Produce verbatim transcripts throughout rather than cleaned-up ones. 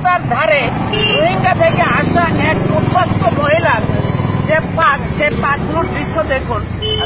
রাস্তার ধারে রোহিঙ্গা থেকে আসা এক উদ্বাস্ত মহিলার যে পাক, সে পাকগুলোর দৃশ্য দেখুন।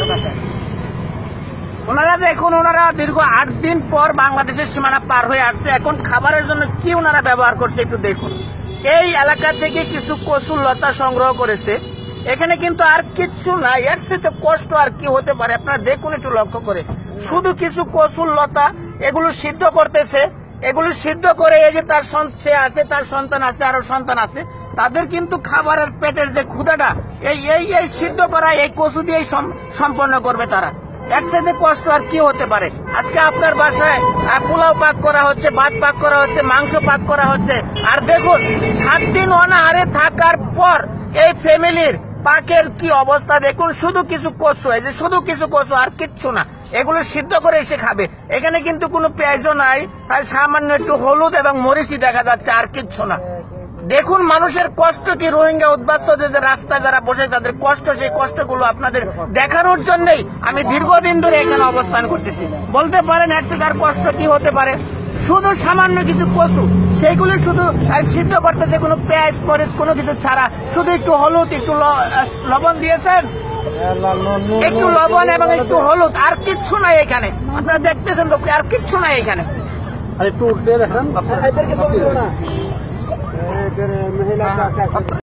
ওনারা দেখুন, ওনারা দীর্ঘ আট দিন পর বাংলাদেশের সীমানা পার হয়ে আসছে। এখন খাবারের জন্য কি ওনারা ব্যবহার করছে একটু দেখুন। এই এলাকা থেকে কিছু কচুর লতা সংগ্রহ করেছে। এখানে কিন্তু আর কিচ্ছু নাই, এর সাথে কষ্ট আর কি হতে পারে আপনারা দেখুন একটু লক্ষ্য করে। শুধু কিছু কচুর লতা, এগুলো সিদ্ধ করতেছে। এগুলো সিদ্ধ করে এই যে তার সে আছে, তার সন্তান আছে, আরো সন্তান আছে, তাদের কিন্তু খাবারের পেটের যে ক্ষুধাটা এই এই এই সিদ্ধ করা এই কচু দিয়েই সম্পন্ন করবে তারা। এর সাথে কষ্ট আর কি হতে পারে? আজকে আপনার বাসায় পোলাও পাক করা হচ্ছে, ভাত পাক করা হচ্ছে, মাংস পাক করা হচ্ছে, আর দেখুন সাত দিন অনাহারে থাকার পর এই ফ্যামিলির পাকের কি অবস্থা দেখুন। শুধু কিছু কচু, এই যে শুধু কিছু কচু, আর কিচ্ছু না। এগুলো সিদ্ধ করে এসে খাবে। এখানে কিন্তু কোনো পেঁয়াজও নাই, তাই সামান্য একটু হলুদ এবং মরিচই দেখা যাচ্ছে, আর কিচ্ছু না। দেখুন মানুষের কষ্ট কি, রোহিঙ্গা উদ্বাস্তুদের রাস্তায় যারা বসে তাদের কষ্ট, সেই কষ্টগুলো আপনাদের দেখানোর জন্যই আমি দীর্ঘদিন ধরে এখানে অবস্থান করতেছি। বলতে পারেন এর থেকে আর কষ্ট কি হতে পারে? শুধু সামান্য কিছু কচু, সেইগুলো শুধু সিদ্ধ করতেছে, কোনো পেঁয়াজ মরিচ কোনো কিছু ছাড়া। শুধু একটু হলুদ, একটু লবণ দিয়েছেন, একটু লবণ এবং একটু হলুদ, আর কিচ্ছু নাই এখানে। আপনারা দেখতেছেন তো, আর কিচ্ছু নাই এখানে। আর একটু উঠে দেখেন।